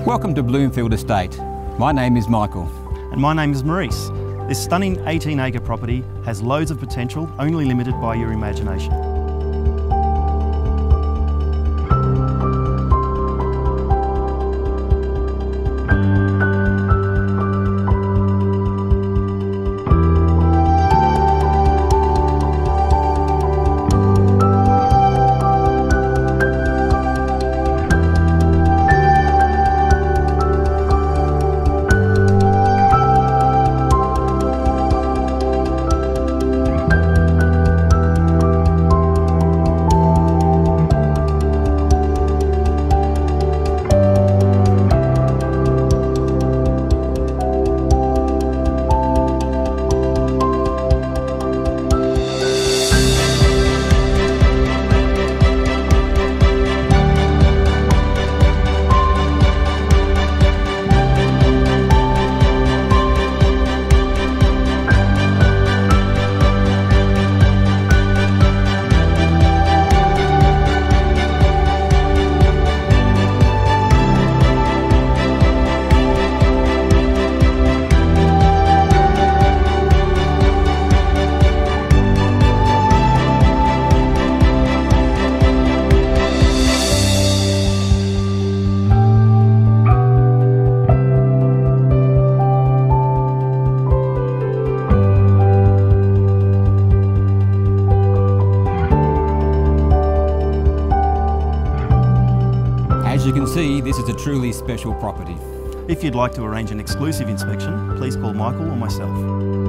Welcome to Bloomfield Estate. My name is Michael. And my name is Maurice. This stunning 18-acre property has loads of potential, only limited by your imagination. As you can see, this is a truly special property. If you'd like to arrange an exclusive inspection, please call Michael or myself.